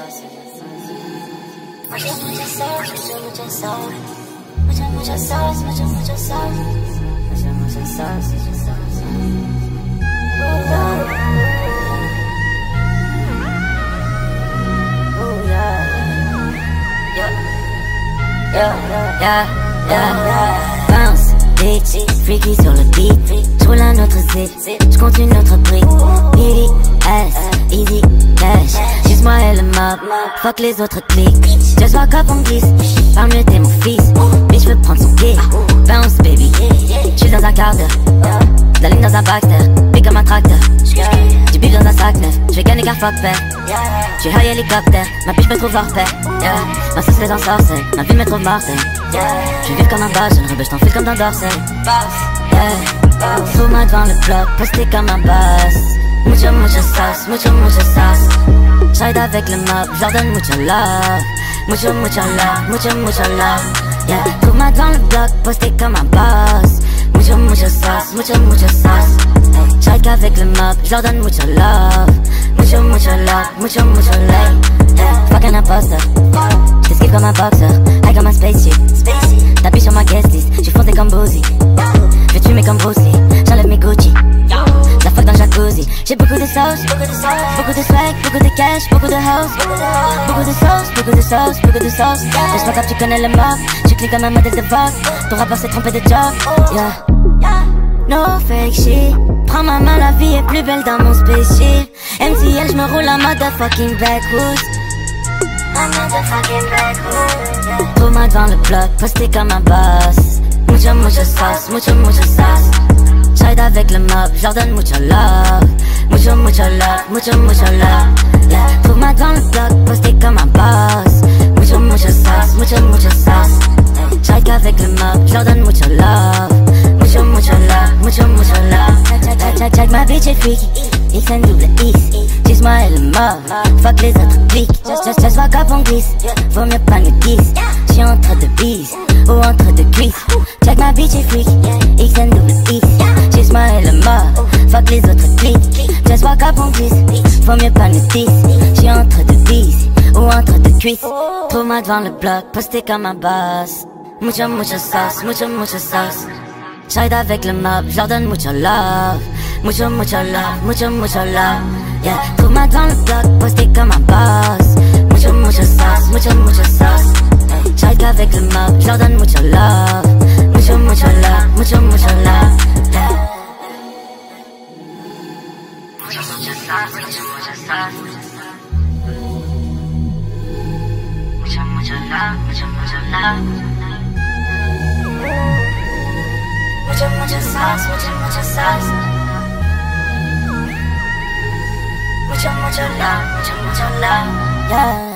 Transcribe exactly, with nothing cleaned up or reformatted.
Mucha, mucha sauce, mucha, mucha sauce. Mucha, mucha sauce, mucha, mucha sauce. Mucha, mucha sauce, mucha sauce. Oh, yeah. Yeah. Yeah, yeah, yeah, yeah. Bounce, bitch, freaky sur le beat. J'roule un autre zip, j'compte une autre brique. Easy, ass, easy, cash. Juste moi et le mob, fuck les autres clics. Just walk up, on glisse, parle mieux t'es mon fils. Bitch, j'veux prendre son pied, bounce baby. J'suis dans un quart d'heure, de la ligne dans un Baxter, big comme un tracteur. Du bif dans un sac neuf, j'vais gagner car fuck père. J'suis high hélicoptère, ma bitch me trouve hors pair. Ma sauce les ensorcelle, ma vie me trouve mortelle. J'vais vivre comme un boss, jeune rebelle, j't'enfile comme dans Dorsey. Trouve-moi devant le bloc, posté comme un boss. Mucho, mucho sauce, mucho, mucho sauce. J'ride avec le mob, j'leur donne mucho love. Mucho, mucho love, mucho, mucho love. Yeah, trouve-moi devant le bloc, posté comme un boss. Mucho, mucho sauce, mucho, mucho sauce. J'ride avec le mob, j'leur donne mucho love. Mucho, mucho love, mucho, mucho love. Yeah, fuck un imposteur. J't'esquive comme un boxer, high comme un spaceship. T'appuies sur ma guest list, j'suis foncé comme Boozy. J'vais tuer comme Bruce Lee, j'enlève mes Gucci. La fuck dans le jacuzzi. J'ai beaucoup de sauce, beaucoup de swag, beaucoup de cash, beaucoup de house. Beaucoup de sauce, beaucoup de sauce, beaucoup de sauce. Laisse-moi comme tu connais le mob, tu cliques comme un modèle de Vogue. Ton rappeur s'est trompé de job, yeah. No fake shit. Prends ma main, la vie est plus belle dans mon spaceship. M T L, j'me roule en motherfucking backwoods. Un motherfucking backwoods. Trouve-moi devant le bloc, posté comme un boss. Mucho, mucho sauce, mucho, mucho sauce. J'ride avec le mob, j'leur donne mucho love. Mucho, mucho love, mucho, mucho love. Yeah, trouve-moi devant le bloc, posté comme un boss. Mucho, mucho sauce, mucho, mucho sauce. J'ride avec le mob, j'leur donne mucho love. Mucho, mucho love, mucho, mucho love. Check, check, check, ma bitch est freaky. X N double X, juste moi et le mob. Fuck les autres clics, just, just, just walk up, on glisse. Vaut mieux pas me dix. J'suis entre deux bises, ou entre deux cuisses. Check, ma bitch est freaky. X N double X, juste moi et le mob. Fuck les autres clics, just walk up, on glisse. Vaut mieux pas me dix. J'suis entre deux bises, ou entre deux cuisses. Trouve-moi devant le bloc, posté comme un boss. Mucho, mucho sauce, mucho, mucho sauce. J'ride avec le mob, j'leur donne mucho love. Mucho, mucho love, mucho, mucho love. Yeah, trouve-moi devant le bloc, posté comme un boss. Mucho, mucho sauce, mucho, mucho sauce. J'ride avec le mob, j'leur donne mucho love. Mucho, mucho love, mucho, mucho love. Yeah. Mucho, mucho sauce, mucho, mucho sauce. Mucho, mucho love, mucho, mucho love. Mucho, mucho sauce, mucho, mucho sauce. Mucho, mucho love, mucho, mucho love. Yeah.